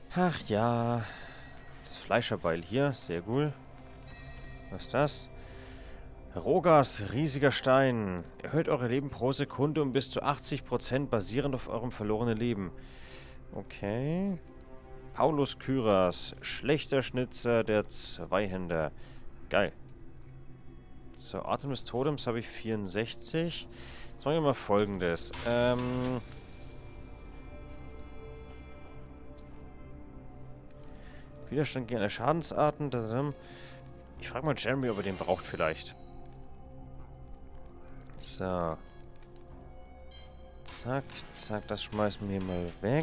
Ach ja. Das Fleischerbeil hier. Sehr cool. Was ist das? Rogas, riesiger Stein. Erhöht eure Leben pro Sekunde um bis zu 80% basierend auf eurem verlorenen Leben. Okay. Paulus Kyras. Schlechter Schnitzer der Zweihänder. Geil. So, Atem des Totems habe ich 64. Jetzt machen wir mal Folgendes. Widerstand gegen alle Schadensarten. Ich frage mal Jeremy, ob er den braucht vielleicht. So. Zack, zack, das schmeißen wir mal weg.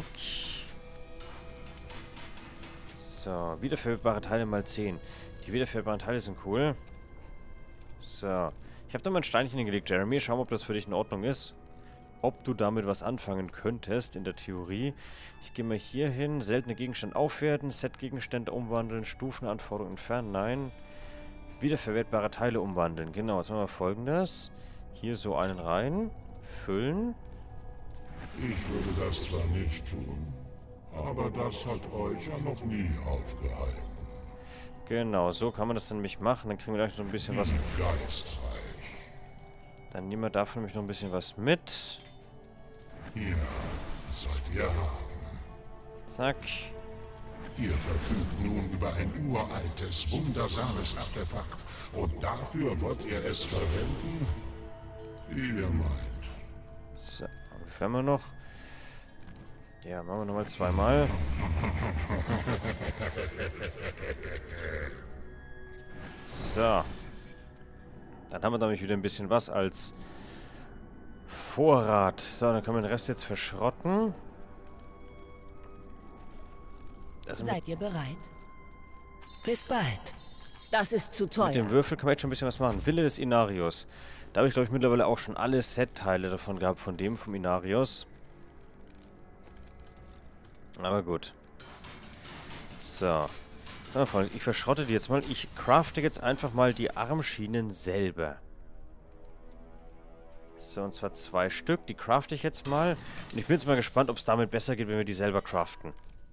So, wiederverwertbare Teile mal 10. Die wiederverwertbaren Teile sind cool. So. Ich habe da mal ein Steinchen hingelegt, Jeremy. Schau mal, ob das für dich in Ordnung ist. Ob du damit was anfangen könntest, in der Theorie. Ich gehe mal hier hin. Seltene Gegenstände aufwerten. Set-Gegenstände umwandeln. Stufenanforderungen entfernen. Nein. Wiederverwertbare Teile umwandeln. Genau, jetzt machen wir Folgendes. Hier so einen rein. Füllen. Ich würde das zwar nicht tun, aber das hat euch ja noch nie aufgehalten. Genau, so kann man das dann nämlich machen. Dann kriegen wir gleich so ein bisschen was. Geistreich. Dann nehmen wir davon nämlich noch ein bisschen was mit. Ja, sollt ihr haben. Zack. Ihr verfügt nun über ein uraltes, wundersames Artefakt. Und dafür wollt ihr es verwenden, wie ihr meint. So, wie viel haben wir noch? Ja, machen wir nochmal zweimal. So. Dann haben wir nämlich wieder ein bisschen was als Vorrat. So, dann können wir den Rest jetzt verschrotten. Also Seid ihr bereit? Bis bald. Das ist zu teuer. mit dem Würfel kann man jetzt schon ein bisschen was machen. Wille des Inarius. Da habe ich, glaube ich, mittlerweile auch schon alle Set-Teile davon gehabt, vom Inarius. Aber gut. So. Na, Freunde, ich verschrotte die jetzt mal. Ich crafte jetzt einfach mal die Armschienen selber. So, und zwar 2 Stück. Die crafte ich jetzt mal. Und ich bin jetzt mal gespannt, ob es damit besser geht, wenn wir die selber craften.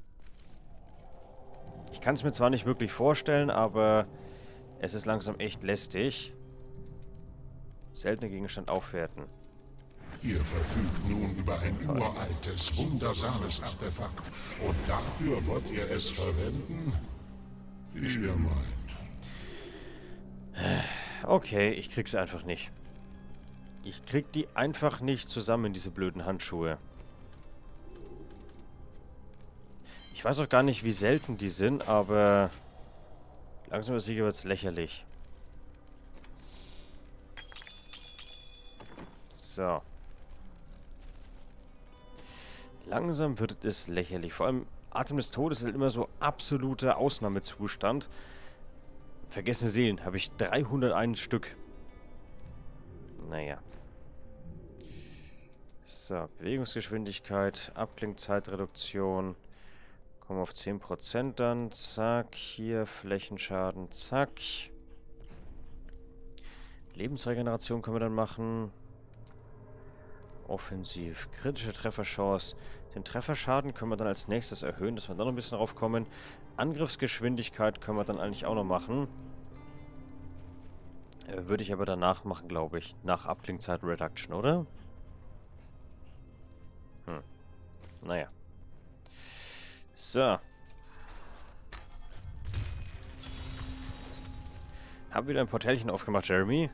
Ich kann es mir zwar nicht wirklich vorstellen, aber es ist langsam echt lästig. Seltene Gegenstand aufwerten. Ihr verfügt nun über ein uraltes, wundersames Artefakt. Und dafür wollt ihr es verwenden, wie ihr meint. Okay, ich krieg's einfach nicht. Ich krieg die einfach nicht zusammen, diese blöden Handschuhe. Ich weiß auch gar nicht, wie selten die sind, aber langsam aber sicher wird's lächerlich. So. Langsam wird es lächerlich. Vor allem Atem des Todes ist halt immer so absoluter Ausnahmezustand. Vergessene Seelen habe ich 301 Stück. Naja. So, Bewegungsgeschwindigkeit, Abklingzeitreduktion. Kommen wir auf 10% dann. Zack, hier Flächenschaden, zack. Lebensregeneration können wir dann machen. Offensiv. Kritische Trefferchance. Den Trefferschaden können wir dann als nächstes erhöhen, dass wir da noch ein bisschen drauf kommen. Angriffsgeschwindigkeit können wir dann eigentlich auch noch machen. Würde ich aber danach machen, glaube ich. Nach Abklingzeit Reduction, oder? Naja. So. Hab wieder ein Portälchen aufgemacht, Jeremy.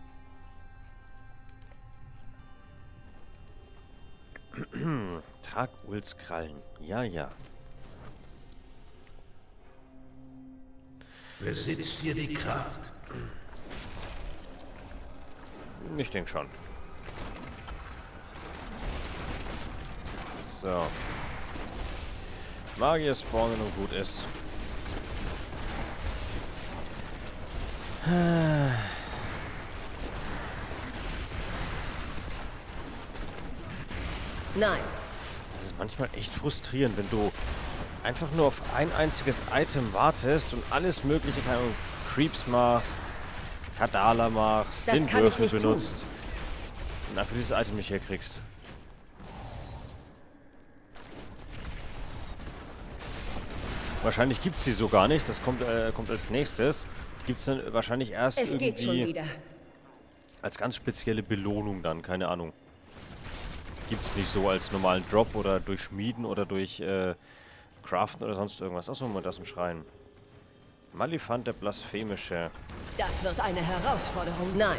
Trag Ulls Krallen. Ja, ja. Besitzt ihr die Kraft? Ich denke schon. So. Magier spawnen und gut ist. Nein. Das ist manchmal echt frustrierend, wenn du einfach nur auf ein einziges Item wartest und alles mögliche, keine Ahnung, Creeps machst, Kadala machst, Das den kann ich Würfel nicht benutzt und einfach dieses Item nicht herkriegst. Wahrscheinlich gibt es sie so gar nicht. Das kommt als nächstes. Die gibt es dann wahrscheinlich erst Es geht schon irgendwie wieder. als ganz spezielle Belohnung dann. Keine Ahnung. Gibt es nicht so als normalen Drop oder durch Schmieden oder durch Craften oder sonst irgendwas. Achso, Moment, das ist ein Schrein. Malifant der Blasphemische. Das wird eine Herausforderung. Nein.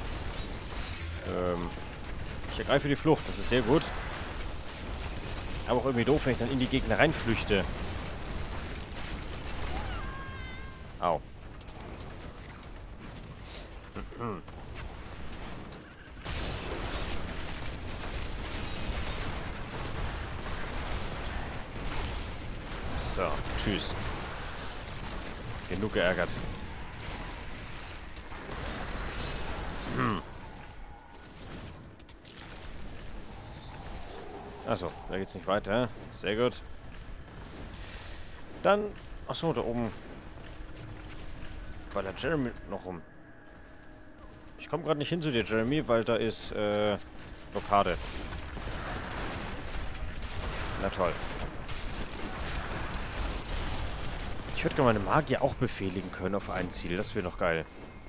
Ich ergreife die Flucht. Das ist sehr gut. Aber auch irgendwie doof, wenn ich dann in die Gegner reinflüchte. Au. So, tschüss. Genug geärgert. Achso, da geht's nicht weiter. Sehr gut. Dann... Achso, da oben... Weil der Jeremy noch rum. Ich komme gerade nicht hin zu dir, Jeremy, weil da ist, Blockade. Na toll. Ich würde gerne meine Magier auch befehligen können auf ein Ziel. Das wäre doch geil.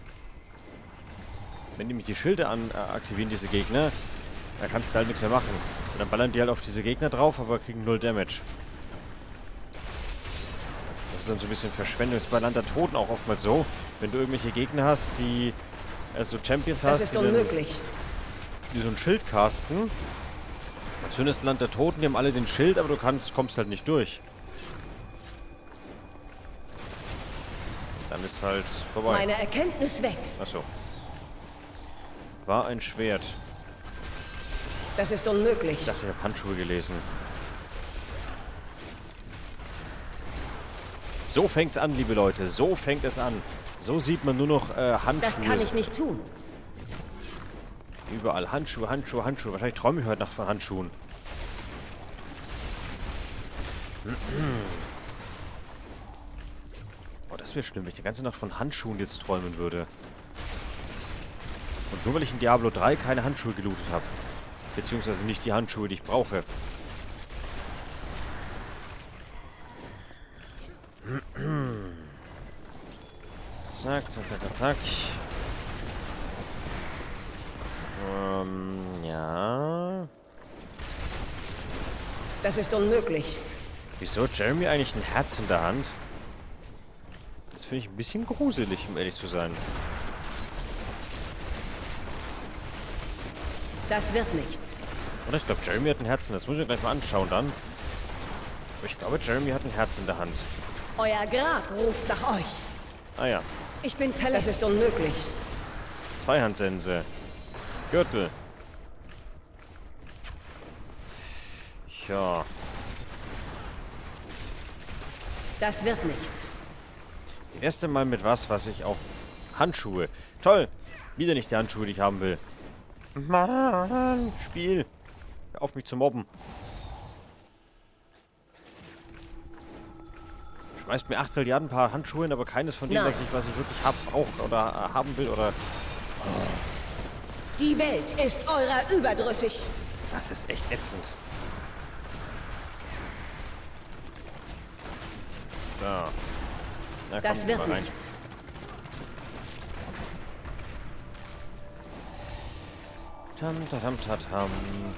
Wenn nämlich die Schilde aktivieren, diese Gegner, dann kannst du halt nichts mehr machen. Und dann ballern die halt auf diese Gegner drauf, aber kriegen 0 Damage. Das ist dann so ein bisschen Verschwendung. Das ist bei Land der Toten auch oftmals so. Wenn du irgendwelche Gegner hast, die... Also Champions hast, Das ist unmöglich. Die so ein Schild casten. Dann zündest Land der Toten, die haben alle den Schild, aber du kommst halt nicht durch. Dann ist halt vorbei. Meine Erkenntnis wächst. Achso. War ein Schwert. Das ist unmöglich. Ich dachte, ich habe Handschuhe gelesen. So fängt's an, liebe Leute. So fängt es an. So sieht man nur noch Handschuhe. Das kann ich nicht tun. Überall Handschuhe, Handschuhe, Handschuhe. Wahrscheinlich träume ich heute Nacht von Handschuhen. Oh, das wäre schlimm, wenn ich die ganze Nacht von Handschuhen jetzt träumen würde. Und nur weil ich in Diablo 3 keine Handschuhe gelootet habe. Beziehungsweise nicht die Handschuhe, die ich brauche. Zack, zack, zack, zack. Ja. Das ist unmöglich. Wieso hat Jeremy eigentlich ein Herz in der Hand? Das finde ich ein bisschen gruselig, um ehrlich zu sein. Das wird nichts. Oder ich glaube, Jeremy hat ein Herz in der Hand. Das muss ich mir gleich mal anschauen dann. Aber ich glaube, Jeremy hat ein Herz in der Hand. Euer Grab ruft nach euch. Ah ja. Ich bin verletzt. Das ist unmöglich. Zweihandsense. Gürtel. Ja. Das wird nichts. Das erste Mal mit was ich auch... Handschuhe. Toll. Wieder nicht die Handschuhe, die ich haben will. Mann, Spiel. Hör auf mich zu mobben. Schmeißt mir 8 Milliarden Paar Handschuhe hin, aber keines von denen, was ich wirklich brauche oder haben will oder... Die Welt ist eurer überdrüssig. Das ist echt ätzend. So. Na, das komm, wird mal rein. nichts. Tam, tatam, tatam.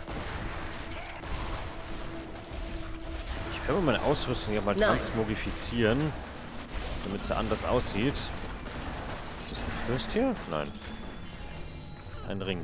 Ich kann mal meine Ausrüstung ja mal transmogrifizieren, damit sie anders aussieht. Ist das ein Fürst hier? Nein. Ein Ring.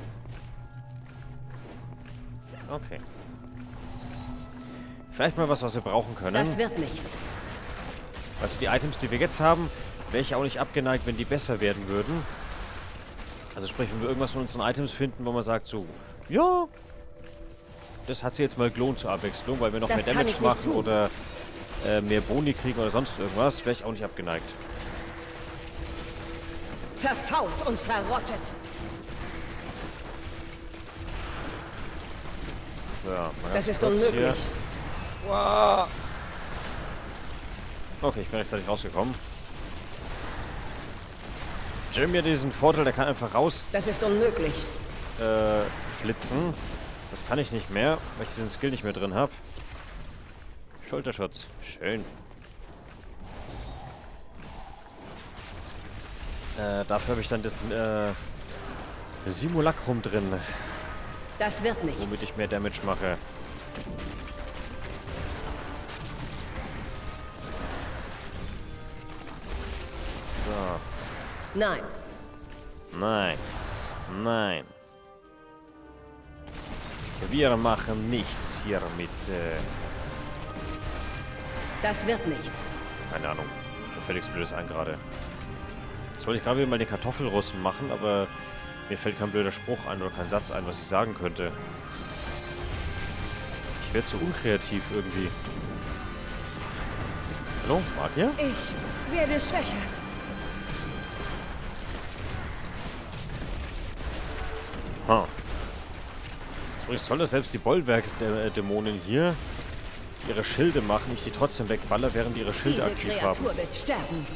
Okay. Vielleicht mal was wir brauchen können. Das wird nichts. Also die Items, die wir jetzt haben, wäre ich auch nicht abgeneigt, wenn die besser werden würden. Also sprich, wenn wir irgendwas von unseren Items finden, wo man sagt so, ja, das hat sich jetzt mal gelohnt zur Abwechslung, weil wir noch mehr Damage machen oder mehr Boni kriegen oder sonst irgendwas, wäre ich auch nicht abgeneigt. Versaut und verrottet. So, das ist unmöglich. Wow. Okay, ich bin rechtzeitig rausgekommen. Jeremy hat diesen Vorteil, der kann einfach raus... Das ist unmöglich. Flitzen. Das kann ich nicht mehr, weil ich diesen Skill nicht mehr drin habe. Schulterschutz. Schön. Dafür habe ich dann das Simulacrum drin, Das wird nichts. womit ich mehr Damage mache. So. Nein. Nein. Nein. Wir machen nichts hier mit, Das wird nichts. keine Ahnung. Mir fällt nichts Blödes ein gerade. Jetzt wollte ich gerade wieder mal den Kartoffelrussen machen, aber mir fällt kein blöder Spruch ein oder kein Satz ein, was ich sagen könnte. Ich werde zu unkreativ irgendwie. Hallo, Magier? Ich werde schwächer. Ha. Übrigens toll, dass selbst die Bollwerk-Dämonen hier ihre Schilde machen, ich die trotzdem wegballer, während die ihre Schilde Diese aktiv Kreatur haben. wird sterben.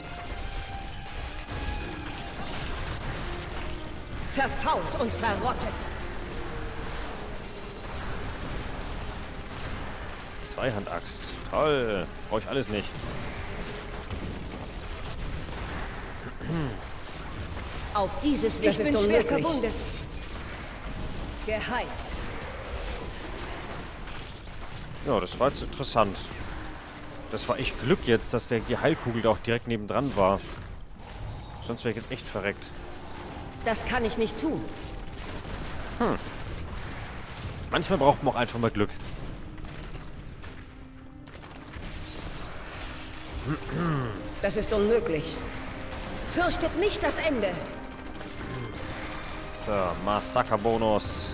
Verfault und verrottet. Zweihandaxt. Toll. Brauche ich alles nicht. Auf dieses Weg ist schwer unmöglich. Verwundet. Geheilt. Ja, das war jetzt interessant. Das war echt Glück jetzt, dass die Heilkugel da auch direkt nebendran war. Sonst wäre ich jetzt echt verreckt. Das kann ich nicht tun. Manchmal braucht man auch einfach mal Glück. Das ist unmöglich. Fürchtet nicht das Ende. So, Massakerbonus.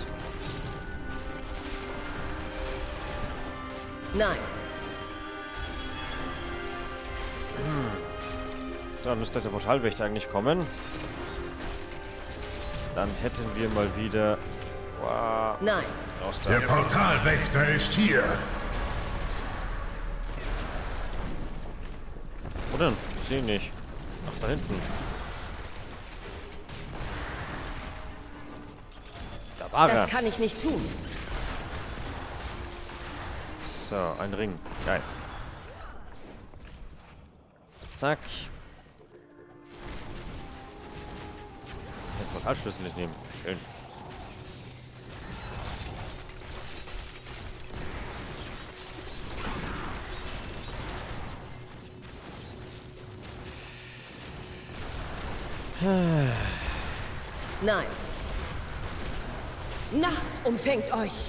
Nein. So, dann müsste der Portalwächter eigentlich kommen. Dann hätten wir mal wieder... Wow, Nein. aus da. Der Portalwächter ist hier. Wo denn? Ich sehe ihn nicht. Ach, da hinten. Da war Das er. kann ich nicht tun. So, ein Ring. Geil. Zack. Den Portalschlüssel nicht nehmen. Schön. Nein. Nacht umfängt euch.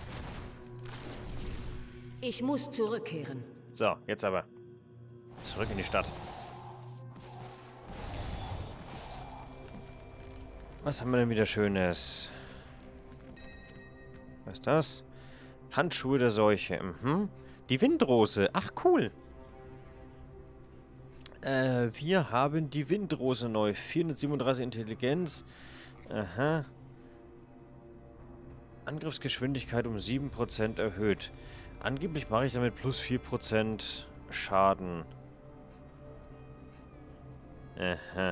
Ich muss zurückkehren. So, jetzt aber. Zurück in die Stadt. Was haben wir denn wieder Schönes? Was ist das? Handschuhe der Seuche. Mhm. Die Windrose. Ach, cool. Wir haben die Windrose neu. 437 Intelligenz. Aha. Angriffsgeschwindigkeit um 7% erhöht. Angeblich mache ich damit plus 4% Schaden. Aha.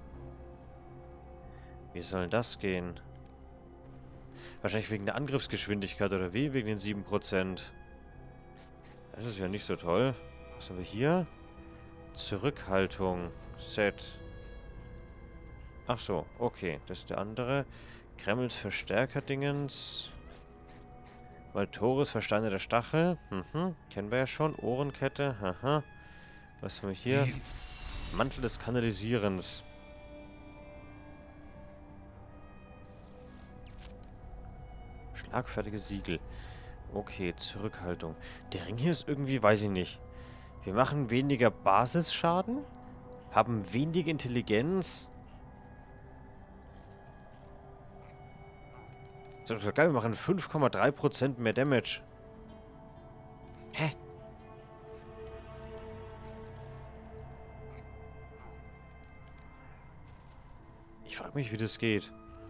Wie soll das gehen? Wahrscheinlich wegen der Angriffsgeschwindigkeit oder wie? Wegen den 7%. Das ist ja nicht so toll. Was haben wir hier? Zurückhaltung. Set. Ach so, okay. Das ist der andere. Kremls Verstärker-Dingens. Valtoris versteinerter Stachel. Kennen wir ja schon. Ohrenkette. Aha. Was haben wir hier? Mantel des Kanalisierens. Schlagfertiges Siegel. Okay, Zurückhaltung. Der Ring hier ist irgendwie, weiß ich nicht. Wir machen weniger Basisschaden. Haben weniger Intelligenz. Das ist doch geil, wir machen 5,3% mehr Damage. Hä? Ich frage mich, wie das geht.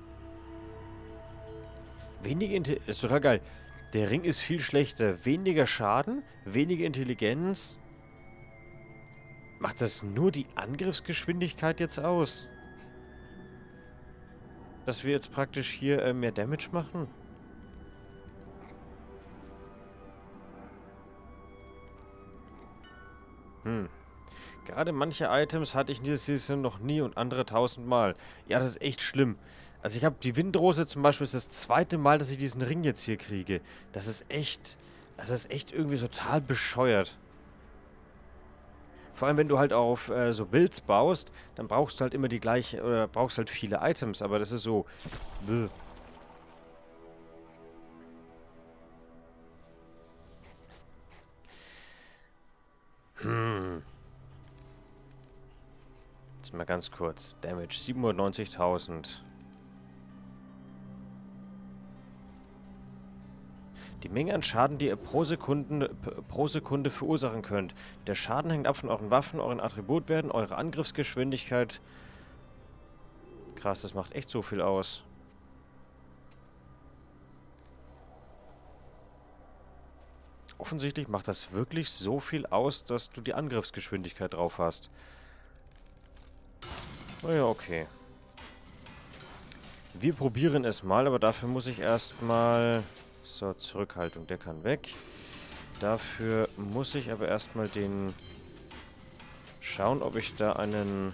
Weniger Intelligenz. Ist total geil. Der Ring ist viel schlechter. Weniger Schaden, weniger Intelligenz. Macht das nur die Angriffsgeschwindigkeit jetzt aus? Dass wir jetzt praktisch hier mehr Damage machen? Gerade manche Items hatte ich in dieser Season noch nie und andere 1000-mal. Ja, das ist echt schlimm. Also ich habe die Windrose zum Beispiel, ist das zweite Mal, dass ich diesen Ring jetzt hier kriege. Das ist echt irgendwie total bescheuert. Vor allem, wenn du halt auf so Builds baust, dann brauchst du halt immer die gleiche, oder brauchst halt viele Items, aber das ist so... Bäh. Jetzt mal ganz kurz. Damage 790.000. Die Menge an Schaden, die ihr pro Sekunde verursachen könnt. Der Schaden hängt ab von euren Waffen, euren Attributwerten, eurer Angriffsgeschwindigkeit. Krass, das macht echt so viel aus. Offensichtlich macht das wirklich so viel aus, dass du die Angriffsgeschwindigkeit drauf hast. Naja, okay. Wir probieren es mal, aber dafür muss ich erstmal... So, Zurückhaltung, der kann weg. Dafür muss ich aber erstmal den... Schauen, ob ich da einen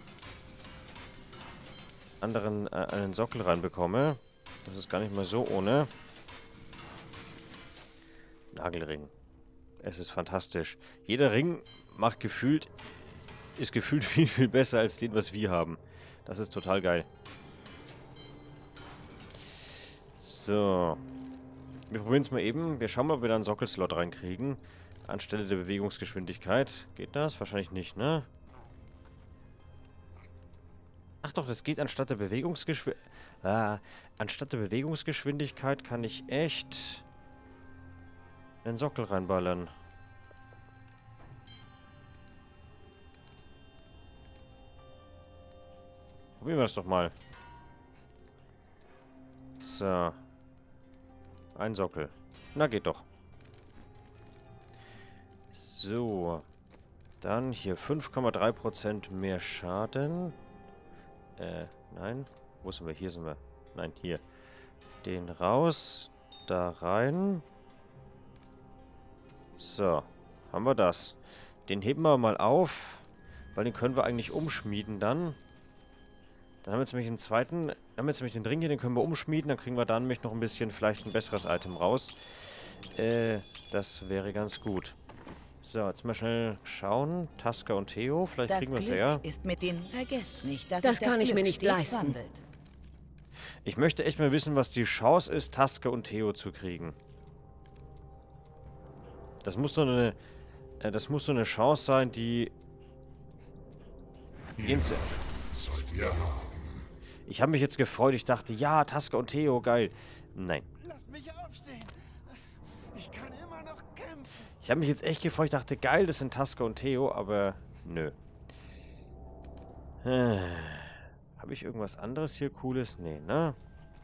einen Sockel reinbekomme. Das ist gar nicht mal so ohne. Nagelring. Es ist fantastisch. Jeder Ring ist gefühlt viel, viel besser als den, was wir haben. Das ist total geil. So. Wir probieren es mal eben. Wir schauen mal, ob wir da einen Sockelslot reinkriegen. Anstelle der Bewegungsgeschwindigkeit. Geht das? Wahrscheinlich nicht, ne? Ach doch, das geht anstatt der Bewegungsgeschwindigkeit kann ich echt einen Sockel reinballern. Probieren wir das doch mal. So. Ein Sockel. Na, geht doch. So. Dann hier 5,3% mehr Schaden. Nein. Wo sind wir? Hier sind wir. Nein, hier. Den raus. Da rein. So. Haben wir das. Den heben wir mal auf. Weil den können wir eigentlich umschmieden dann. Dann haben wir jetzt nämlich den zweiten, haben wir jetzt nämlich den Ring hier, den können wir umschmieden, dann kriegen wir da nämlich noch ein bisschen, vielleicht ein besseres Item raus. Das wäre ganz gut. So, jetzt mal schnell schauen. Taska und Theo, vielleicht kriegen wir es ja. Ist mit dem Vergesst nicht, dass das kann ich mir nicht leisten. Wandelt. Ich möchte echt mal wissen, was die Chance ist, Taska und Theo zu kriegen. Das muss so eine Chance sein, die... Sollt ihr haben. Ich habe mich jetzt gefreut. Ich dachte, ja, Taska und Theo, geil. Nein. Lasst mich aufstehen. Ich kann immer noch kämpfen. Ich habe mich jetzt echt gefreut. Ich dachte, geil, das sind Taska und Theo, aber nö. Habe ich irgendwas anderes hier Cooles? Nee, ne?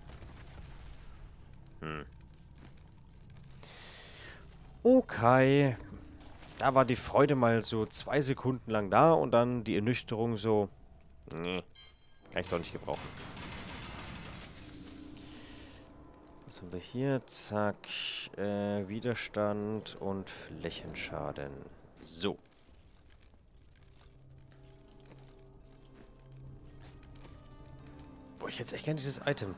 Okay. Da war die Freude mal so 2 Sekunden lang da und dann die Ernüchterung so... Nee. Kann ich doch nicht gebrauchen. Was haben wir hier? Zack. Widerstand und Flächenschaden. So. Boah, ich hätte echt gerne dieses Item.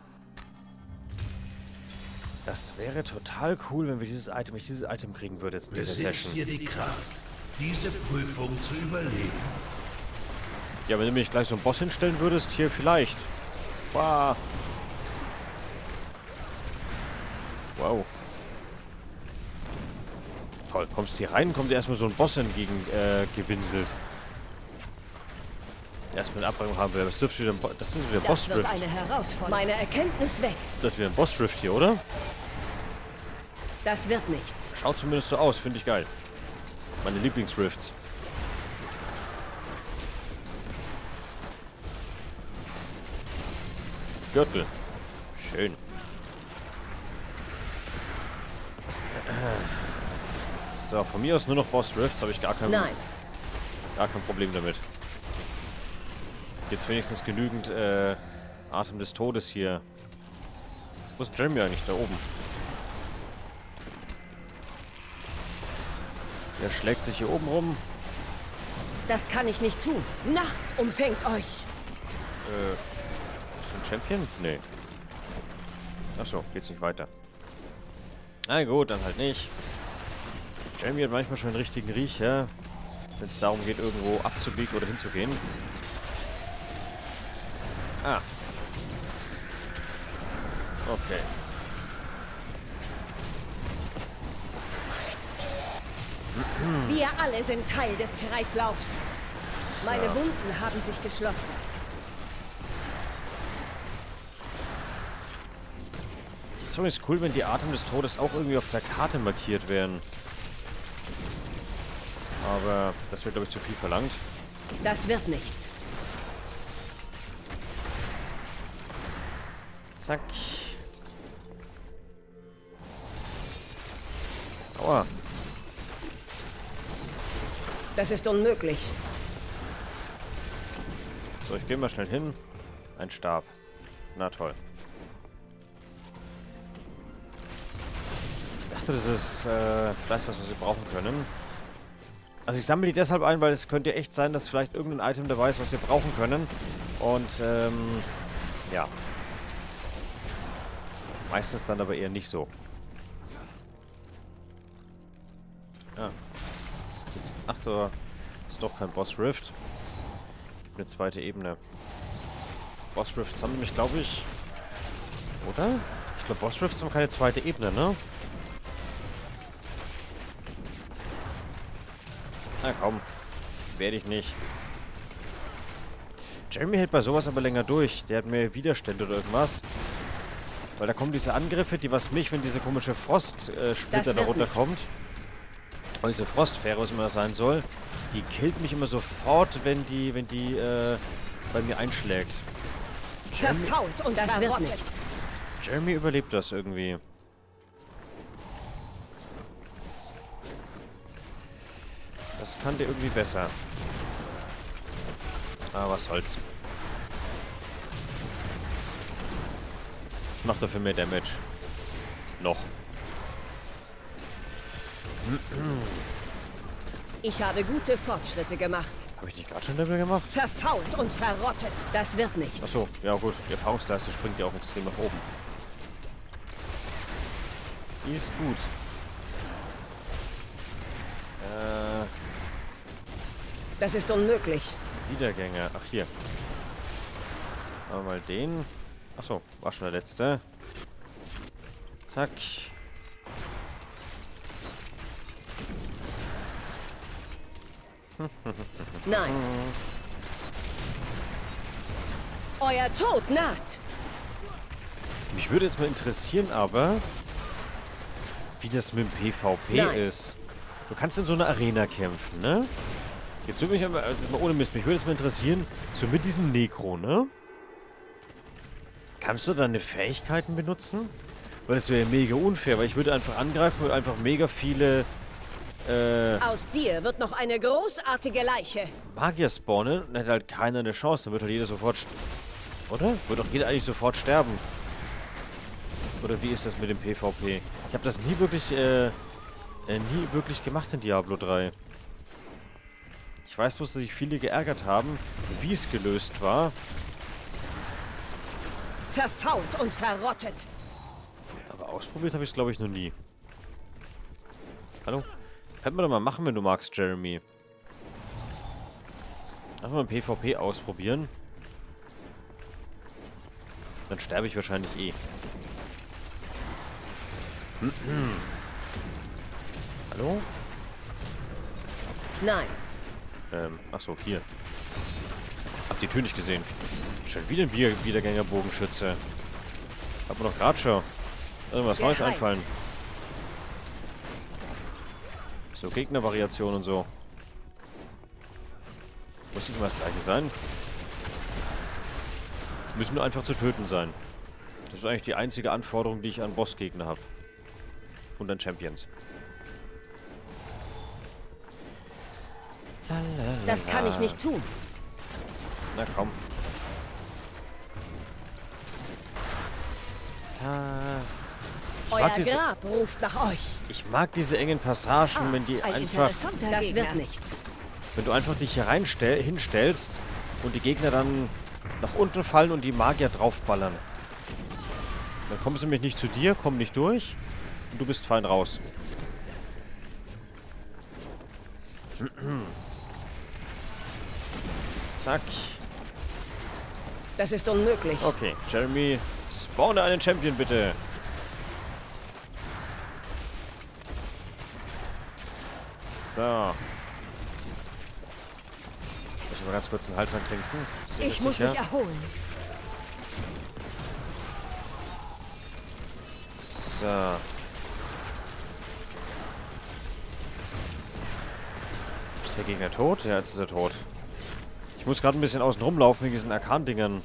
Das wäre total cool, wenn ich dieses Item kriegen würde jetzt in dieser Besitzt Session. ihr die Kraft, diese Prüfung zu überleben? Ja, wenn du mir nicht gleich so einen Boss hinstellen würdest, hier vielleicht. Wow. Wow. Toll, kommst hier rein, kommt dir erstmal so ein Boss entgegen gewinselt. Erstmal eine Abbringung haben wir. Das dürfte wieder das ist wieder Boss Drift. Eine Herausforderung. Meine Erkenntnis wächst. Das ist wieder ein Boss Drift hier, oder? Das wird nichts. Schaut zumindest so aus, finde ich geil. Meine Lieblingsrifts. Gürtel. Schön. So, von mir aus nur noch Boss Rifts, habe ich gar kein Problem damit. Jetzt wenigstens genügend Atem des Todes hier. Wo ist Jeremy eigentlich? Da oben. Der schlägt sich hier oben rum. Das kann ich nicht tun. Nacht umfängt euch. Ist ein Champion? Nee. Achso, geht's nicht weiter. Na gut, dann halt nicht. Jeremy hat manchmal schon einen richtigen Riecher, wenn es darum geht, irgendwo abzubiegen oder hinzugehen. Ah. Okay. Wir alle sind Teil des Kreislaufs. Meine Wunden haben sich geschlossen. Es ist übrigens cool, wenn die Atem des Todes auch irgendwie auf der Karte markiert werden. Aber das wird, glaube ich, zu viel verlangt. Das wird nichts. Zack. Aua. Das ist unmöglich. So, ich gehe mal schnell hin. Ein Stab. Na toll. Ich dachte, das ist vielleicht was wir brauchen können. Also ich sammle die deshalb ein, weil es könnte echt sein, dass vielleicht irgendein Item dabei ist, was wir brauchen können. Und, ja. Meistens dann aber eher nicht so. Ah. Jetzt, ach, da ist doch kein Boss Rift. Gibt eine zweite Ebene. Boss Rifts haben nämlich, glaube ich... Oder? Ich glaube, Boss Rifts haben keine zweite Ebene, ne? Na komm. Werde ich nicht. Jeremy hält bei sowas aber länger durch. Der hat mehr Widerstände oder irgendwas. Weil da kommen diese Angriffe, die was mich, wenn diese komische Frostsplitter da runterkommt. Und diese Frostfähre, was immer das sein soll, die killt mich immer sofort, wenn die bei mir einschlägt. Verfault und das wird nichts. Jeremy überlebt das irgendwie. Das kann der irgendwie besser. Aber was soll's. Macht dafür mehr Damage. Noch. Ich habe gute Fortschritte gemacht. Habe ich nicht gerade schon Level gemacht? Verfault und verrottet. Das wird nichts. Achso, ja gut. Die Erfahrungsleiste springt ja auch extrem nach oben. Die ist gut. Das ist unmöglich. Wiedergänger. Ach, hier. Aber mal den. Achso, war schon der letzte. Zack. Nein. Euer Tod naht. Mich würde jetzt mal interessieren, aber wie das mit dem PvP ist. Du kannst in so einer Arena kämpfen, ne? Jetzt würde mich aber, also mal ohne Mist, mich würde es mal interessieren, so mit diesem Necro, ne? Kannst du deine Fähigkeiten benutzen? Weil das wäre ja mega unfair, weil ich würde einfach angreifen und einfach mega viele Aus dir wird noch eine großartige Leiche. Magier spawnen und hätte halt keiner eine Chance. Dann wird halt jeder sofort... Oder? Wird doch jeder eigentlich sofort sterben. Oder wie ist das mit dem PvP? Ich habe das nie wirklich gemacht in Diablo 3. Ich weiß bloß, dass sich viele geärgert haben, wie es gelöst war. Verfault und verrottet. Aber ausprobiert habe ich es, glaube ich, noch nie. Hallo? Könnten wir doch mal machen, wenn du magst, Jeremy. Einfach mal PvP ausprobieren. Dann sterbe ich wahrscheinlich eh. Hallo? Nein. Achso, hier. Hab die Tür nicht gesehen. Schon wieder ein Wiedergängerbogenschütze. Hat mir doch gerade schon irgendwas Neues einfallen. So, Gegnervariation und so. Muss nicht immer das gleiche sein. Müssen nur einfach zu töten sein. Das ist eigentlich die einzige Anforderung, die ich an Bossgegner habe. Und an Champions. Das kann ich nicht tun. Na komm. Euer Grab ruft nach euch. Ich mag diese engen Passagen, wenn die einfach... Das wird nichts. Wenn du einfach dich hier hinstellst und die Gegner dann nach unten fallen und die Magier draufballern. Dann kommen sie nämlich nicht zu dir, kommen nicht durch und du bist fein raus. Zack. Das ist unmöglich. Okay, Jeremy, spawne einen Champion bitte. So. Ich mal ganz kurz einen Halt dran trinken. Ich muss mich erholen. So. Ist der Gegner tot? Ja, jetzt ist er tot. Ich muss gerade ein bisschen außen rumlaufen wegen diesen Arkan-Dingern.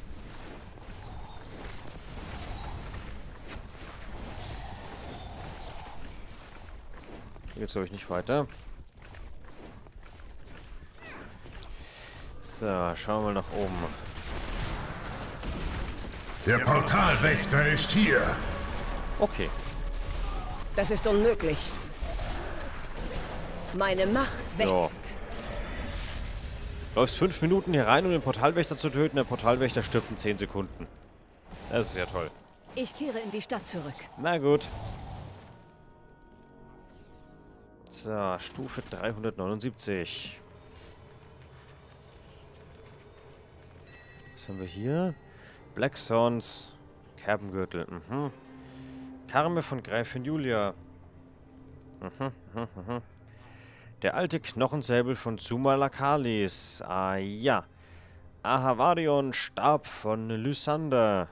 Hier geht's, glaube ich, nicht weiter. So, schauen wir mal nach oben. Der Portalwächter ist hier. Okay. Das ist unmöglich. Meine Macht wächst. Läufst 5 Minuten hier rein, um den Portalwächter zu töten. Der Portalwächter stirbt in 10 Sekunden. Das ist ja toll. Ich kehre in die Stadt zurück. Na gut. So, Stufe 379. Was haben wir hier? Black Swans, Kerbengürtel. Karme von Gräfin Julia. Der alte Knochensäbel von Zuma Lakalis. Ah ja. Ahavarion, Stab von Lysander.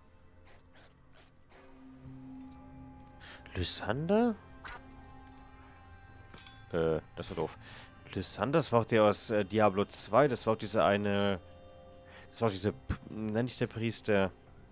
Lysander? Das war doof. Lysander, das war auch der aus Diablo 2. Das war auch diese eine... Das war auch diese... Nenn ich der Priester.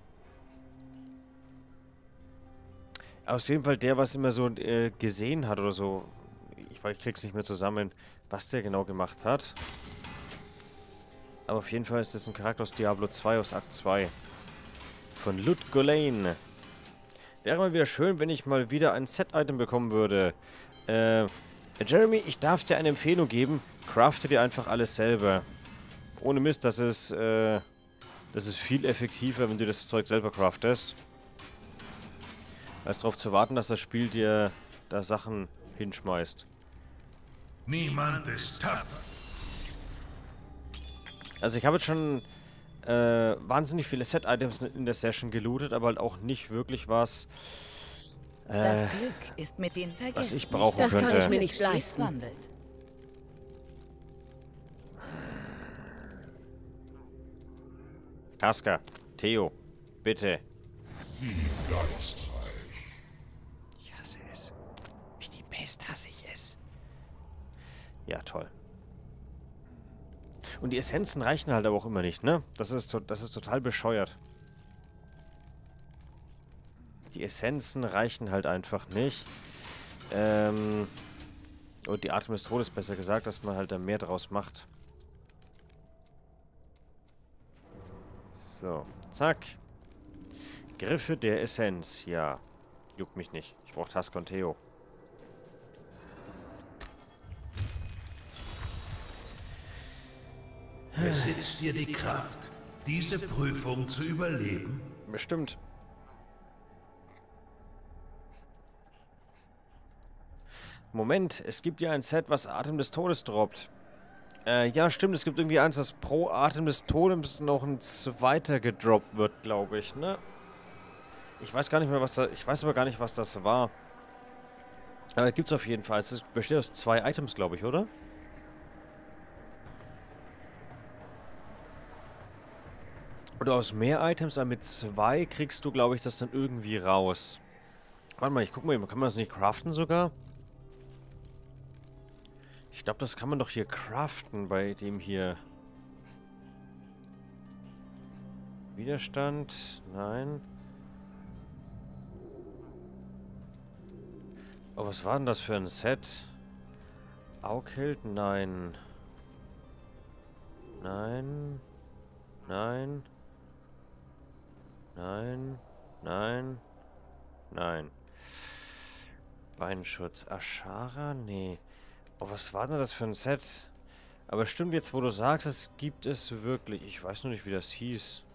Aus jeden Fall der, was immer so gesehen hat oder so. Ich krieg's nicht mehr zusammen, was der genau gemacht hat. Aber auf jeden Fall ist das ein Charakter aus Diablo 2, aus Akt 2. Von Lut Golain. Wäre mal wieder schön, wenn ich mal wieder ein Set-Item bekommen würde. Jeremy, ich darf dir eine Empfehlung geben. Crafte dir einfach alles selber. Ohne Mist, das ist viel effektiver, wenn du das Zeug selber craftest. Als darauf zu warten, dass das Spiel dir da Sachen hinschmeißt. Niemand ist tapfer. Also ich habe jetzt schon wahnsinnig viele Set-Items in der Session gelootet, aber halt auch nicht wirklich was, Das Glück ist mit den Vergessen. was ich brauchen Das könnte. kann ich mir nicht leisten. Wandelt. Tasker, Theo, bitte. Wie geistreich. Ich hasse es. Wie die Pest hasse ich es. Ja, toll. Und die Essenzen reichen halt aber auch immer nicht, ne? Das ist total bescheuert. Die Essenzen reichen halt einfach nicht. Und die Atem des Todes, besser gesagt, dass man halt da mehr draus macht. So, zack. Griffe der Essenz, ja. Juckt mich nicht. Ich brauche Tasker und Theo. Besitzt dir die Kraft, diese Prüfung zu überleben? Bestimmt. Moment, es gibt ja ein Set, was Atem des Todes droppt. Ja, stimmt, es gibt irgendwie eins, das pro Atem des Todes noch ein zweiter gedroppt wird, glaube ich, ne? Ich weiß gar nicht mehr, was da... Ich weiß aber gar nicht, was das war. Aber gibt's auf jeden Fall. Es besteht aus 2 Items, glaube ich, oder? Oder aus mehr Items, aber mit 2 kriegst du, glaube ich, das dann irgendwie raus. Warte mal, ich guck mal, kann man das nicht craften sogar? Ich glaube, das kann man doch hier craften bei dem hier. Widerstand? Nein. Oh, was war denn das für ein Set? Aughild? Nein. Nein. Nein. Nein. Nein. Nein. Beinschutz. Ashara? Nee. Oh, was war denn das für ein Set? Aber stimmt jetzt, wo du sagst, es gibt es wirklich. Ich weiß nur nicht, wie das hieß.